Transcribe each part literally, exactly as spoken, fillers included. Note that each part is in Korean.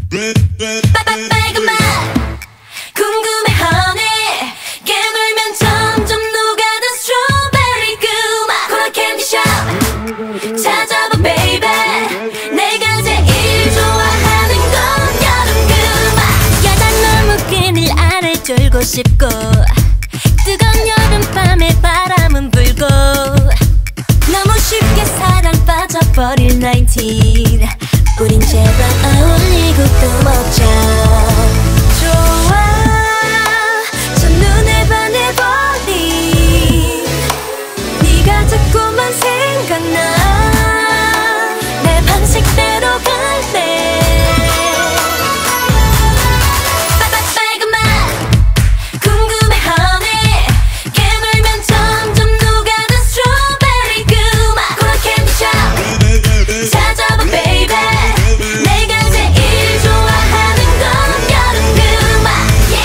빨간 맛 궁금해 honey 깨물면 점점 녹아든 스트로베리 그 맛 콜라 캔디숍 찾아봐 baby 내가 제일 좋아하는 건 여름 그 맛 야 난 너무 그늘 아래 졸고 싶고 뜨거운 여름밤에 바람은 불고 너무 쉽게 사랑 빠져버릴 나인틴 우린 제발 어울리고 또 먹자 좋아 첫눈에 반해버린 네가 자꾸만 생각나 내 방식대로 갈래 빨간 맛 궁금해 honey 깨물면 점점 녹아든 스트로베리 그 맛 콜라 캔디숍 찾아봐 baby 내가 제일 좋아하는 건 여름 그 맛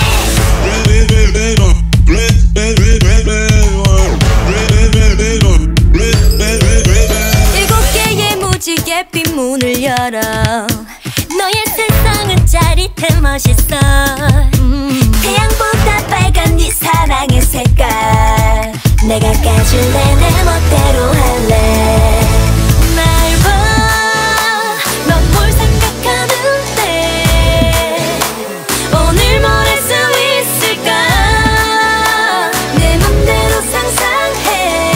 일곱 개의 무지개 핀 문을 열어 너의 세상은 짜릿해 멋있어 음. 태양보다 빨간 네 사랑의 색깔 내가 까줄래 내 멋대로 할래 날 봐 넌 뭘 생각하는데 오늘 뭘 할 수 있을까 내 맘대로 상상해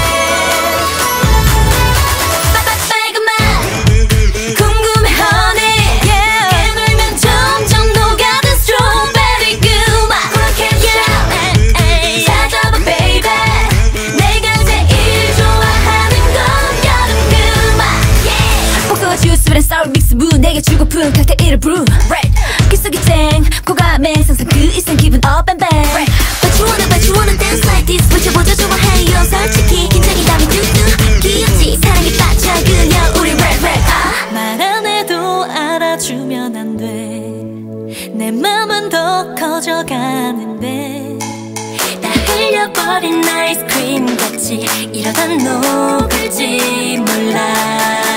빨간 맛 궁금해 honey 깨물면 점점 녹아든 스트로베리 그 맛 콜라 캔디숍 찾아봐 baby 내가 제일 좋아하는 건 여름 그 맛 복숭아 주스랑 sour 믹스 무 내게 주고픈 칵테일을 brew 귓속이 쨍 고감에 상상 그 이상 기분 up and back But you wanna but you wanna dance like this 붙여보자 좋아해요 솔직히 긴장이 담이 뚝뚝 귀엽지 사랑에 빠져 그냥 우리 rap rap 아. 말 안 해도 알아주면 안 돼 내 맘은 더 커져가는데 다 흘려버린 아이스크림 같이 이러다 녹을지 몰라